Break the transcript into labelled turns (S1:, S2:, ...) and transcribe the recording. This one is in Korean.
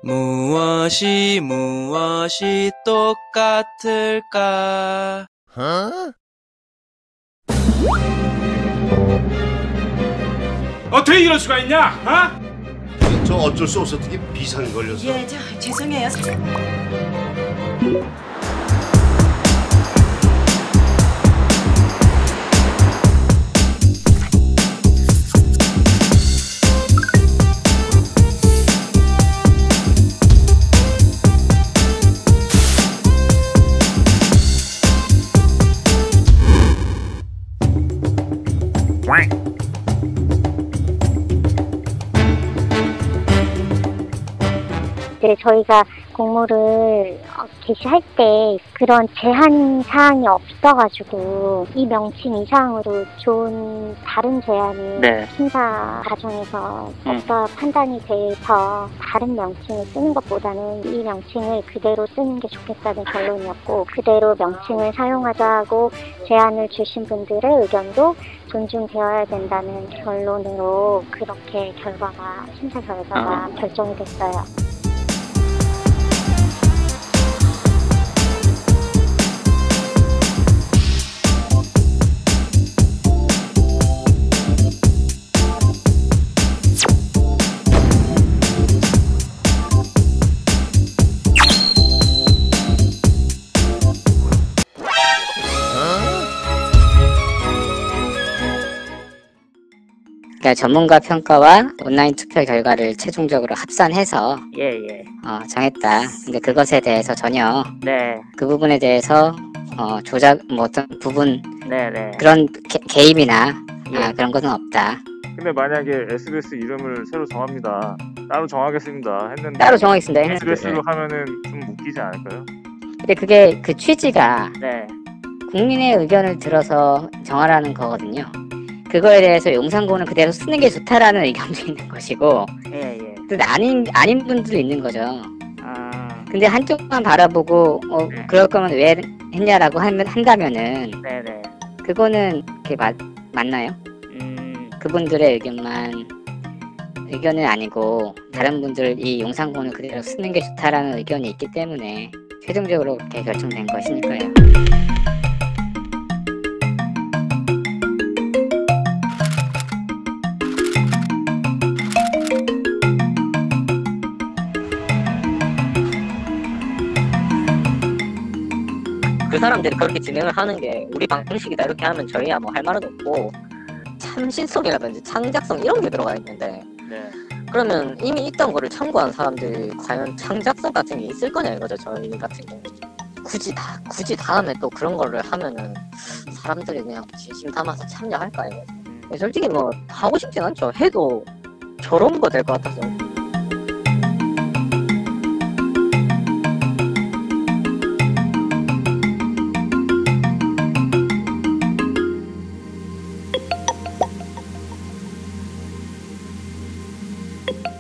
S1: 무엇이 똑같을까?
S2: 어떻게 이럴 수가 있냐? 어?
S3: 저 어쩔 수 없어. 되게 비상이 걸려서.
S4: 예, 죄송해요.
S5: 이제 저희가 공모를 개시할 때 그런 제한 사항이 없어가지고 이 명칭 이상으로 좋은 다른 제안이 심사 과정에서 없어 판단이 돼서 다른 명칭을 쓰는 것보다는 이 명칭을 그대로 쓰는 게 좋겠다는 결론이었고, 그대로 명칭을 사용하자고 제안을 주신 분들의 의견도 존중되어야 된다는 결론으로 그렇게 심사 결과가 결정이 됐어요.
S6: 그러니까 전문가 평가와 온라인 투표 결과를 최종적으로 합산해서 정했다. 근데 그것에 대해서 전혀 그 부분에 대해서 조작 어떤 부분 그런 개입이나 그런 것은 없다.
S7: 근데 만약에 SBS 이름을 새로 정합니다. 따로 정하겠습니다. 했는데
S6: 따로 정하겠습니다.
S7: SBS로 하면은 좀 웃기지 않을까요?
S6: 근데 그게 그 취지가 국민의 의견을 들어서 정하라는 거거든요. 그거에 대해서 용산고는 그대로 쓰는 게 좋다라는 의견도 있는 것이고, 근데 아닌 분들도 있는 거죠. 근데 한쪽만 바라보고 그럴 거면 왜 했냐라고 한다면은 그거는 그게 맞나요? 그분들의 의견은 아니고 다른 분들 이 용산고는 그대로 쓰는 게 좋다라는 의견이 있기 때문에 최종적으로 그렇게 결정된 것이니까요.
S8: 그 사람들이 그렇게 진행을 하는 게 우리 방식이다 이렇게 하면 저희야 뭐 할 말은 없고, 참신성이라든지 창작성 이런 게 들어가 있는데 그러면 이미 있던 거를 참고한 사람들이 과연 창작성 같은 게 있을 거냐 이거죠. 저희 같은 경우 굳이 다음에 또 그런 거를 하면은 사람들이 그냥 진심 담아서 참여할까 이거죠. 솔직히 뭐 하고 싶진 않죠. 해도 저런 거 될 것 같아서.
S5: you